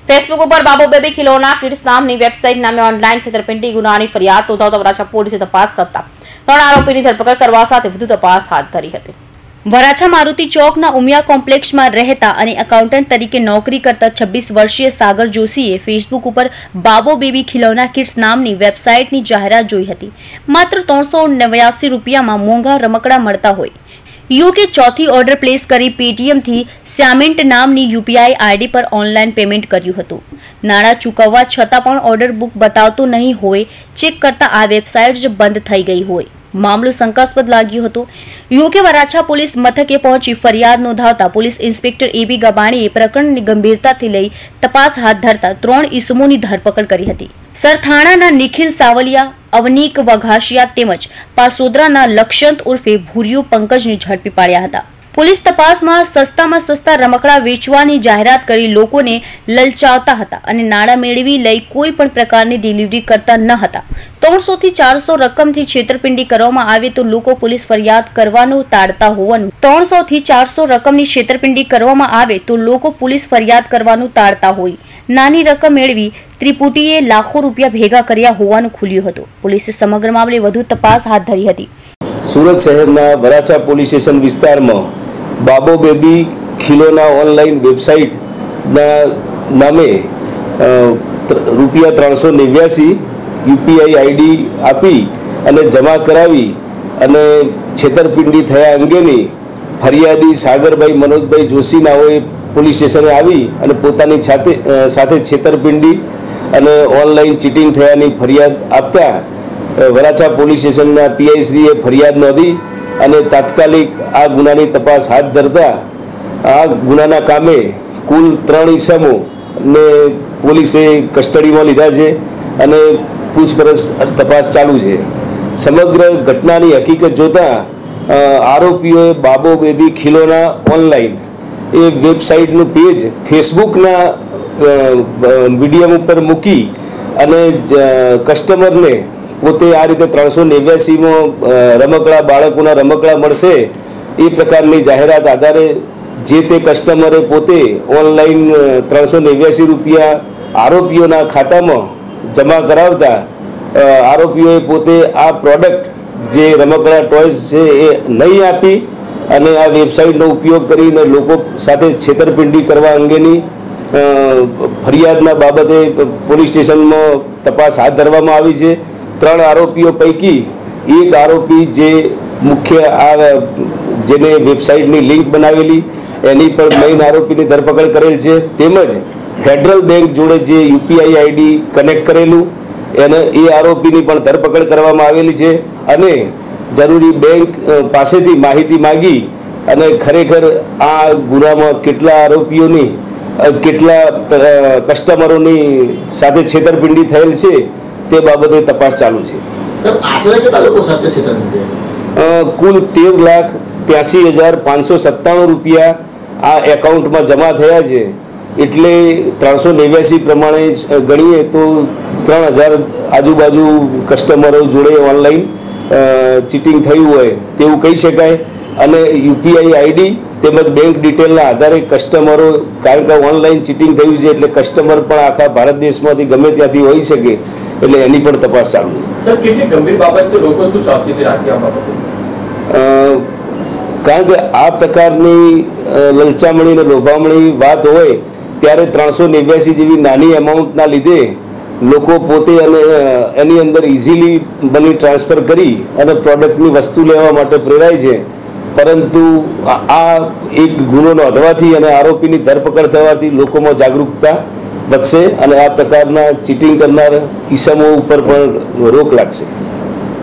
Facebook पर बाबू baby खिलौना किड्स नामनी वेबसाइट नामे ऑनलाइन छेतरपिंडी गुनानी फरियाद नोंधावता वराछा पोलीसे तपास करता 3 आरोपीनी धरपकड़ करवा साथे વધુ તપાસ હાથ ધરી હતી। વરાછા મારુતિ ચોકના ઉમિયા કોમ્પ્લેક્સમાં રહેતા અને એકાઉન્ટન્ટ તરીકે નોકરી કરતા 26 વર્ષીય સાગર જોશીએ ફેસબુક ઉપર બાબો બેબી ખિલૌના કિડ્સ નામની વેબસાઇટની જાહેરાત જોઈ હતી। માત્ર 389 રૂપિયામાં મોંઘા રમકડા મળતા હોય યુકે ચોથી ઓર્ડર પ્લેસ કરી પેટીએમ થી સ્યામેન્ટ નામની યુપીઆઈ આઈડી પર ઓનલાઈન પેમેન્ટ કર્યું હતું। નાણાં ચૂકવવા છતાં પણ ઓર્ડર બુક બતાવતો નહીં હોય, ચેક કરતા આ વેબસાઇટ જ બંધ થઈ ગઈ હોય। मामलो शंकास्पद लाग्यो हतो। यूके वराछा पुलिस मथके पहुंची फरियाद नोंधावता पुलिस इंस्पेक्टर एबी गबाणीए प्रकरणनी गंभीरताथी लई तपास हाथ धरता 3 ईसमोनी धरपकड़ करी हती। सरथाणाना निखिल सावलिया, अवनीक वघासिया तेमज पासोदराना लक्षंत उर्फे भूरियो पंकजने झड़पी पाड्या हता। पुलिस तपासमां सस्तामां सस्ता रमकड़ा वेचवानी जाहेरात करी लोकोने ललचावता हता अने नाणां मेळवी लई कोई पण प्रकारनी डिलिवरी करता न हता। 300 થી 400 रकमथी छेतरपिंडी करवामां आवे तो लोको पुलिस फरियाद करवानुं टाळता होवानुं 300 થી 400 रकमनी छेतरपिंडी करवामां आवे तो लोको पुलिस फरियाद करवानुं टाळता होय। नानी रकम मेळवी त्रिपुटीए लाखों रूपिया भेगा कर्या होवानुं खुल्युं हतुं। पुलिसे समग्र मामले વધુ तपास हाथ धरी हती। सूरत शहरना वराछा पोलीस स्टेशन विस्तारमां बाबो बेबी खिलौना ऑनलाइन वेबसाइट नामे ₹389 यूपीआई आईडी आपी अने जमा करावी अने छेतरपिंडी थया अंगेनी फरियादी सागरभाई मनोजभाई जोशी नाओए पोलीस स्टेशने आवी अने पोतानी साथे छेतरपिंडी अने ऑनलाइन चीटिंग थयानी फरियाद आपता वराछा पोलीस स्टेशनना पीआई श्रीए फरियाद नोंधी અને તાત્કાલિક આ ગુનાની તપાસ હાથ ધરતા આ ગુનાના કામે કુલ 3 ઈસમો ને પોલીસે કસ્ટડીમાં લીધા છે અને પૂછપરછ તપાસ ચાલુ છે। સમગ્ર ઘટનાની હકીકત જોતા આરોપીઓએ બાબો બેબી ખિલોના ઓનલાઈન એ વેબસાઇટનું પેજ ફેસબુકના મીડિયમ ઉપર મૂકી અને કસ્ટમરને પોતે આ રીતે 389 રમકડા બાળકોના રમકડા મળશે એ પ્રકારની જાહેરાત આધારે જે તે કસ્ટમરે પોતે ઓનલાઈન 389 રૂપિયા આરોપીઓના ખાતામાં જમા કરાવતા આરોપીઓએ પોતે આ પ્રોડક્ટ જે રમકડા ટોયઝ છે એ નહીં આપી અને આ વેબસાઇટનો ઉપયોગ કરીને લોકો સાથે છેતરપિંડી કરવા અંગેની ફરિયાદના બાબતે પોલીસ સ્ટેશનમાં તપાસ હાથ ધરવામાં આવી છે। 3 आरोपीओ पैकी एक आरोपी जे मुख्य आ जेने वेबसाइटनी लिंक बनावेली एनी पर मेन आरोपीनी धरपकड़ करेल छे। तेमज फेडरल बैंक जोड़े जे यूपीआई आईडी कनेक्ट करेलू एने ए आरोपीनी पण धरपकड़ करवामां आवेली छे अने जरूरी बैंक पासेथी माहिती मांगी अने खरेखर आ गुनामां केटला आरोपीओनी केटला कस्टमरोनी साथे छेतरपिंडी थयेल छे ते बाबते तपास चालू है। आश्रय કેટલા લોકો સાથે છેતરપિંડી? कुल 13,83,597 રૂપિયા આ એકાઉન્ટમાં જમા થયા છે એટલે 389 પ્રમાણે ગણીએ તો 3000 આજુબાજુ કસ્ટમરો જોડે ઓનલાઈન ચીટિંગ થયું હોય તેવું કહી શકાય અને યુપીઆઈ આઈડી તેમજ બેંક ડિટેલના આધારે કસ્ટમરો કારણ કે ઓનલાઈન ચીટિંગ થયું છે એટલે કસ્ટમર પણ આખા ભારત દેશમાંથી ગમે ત્યાંથી હોઈ શકે એટલે એની પણ તપાસ ચાલુ છે। સર કેટલી ગંભીર બાબત છે, લોકો શું સાવચેતી રાખી આ બાબતે? કારણ કે આ પ્રકારની લલચામણી અને લોભામણી વાત હોય ત્યારે 389 જેવી નાની એમાઉન્ટના લીધે લોકો પોતે અને એની અંદર ઇઝીલી મની ટ્રાન્સફર કરી અને પ્રોડક્ટની વસ્તુ લેવા માટે પ્રેરાય છે। પરંતુ આ એક ગુનો નોંધવાથી અને આરોપીની ધરપકડ થવાથી લોકોમાં જાગૃતતા વધશે અને આ પ્રકારના ચીટિંગ કરનાર ઈસમો ઉપર પણ રોક લાગશે।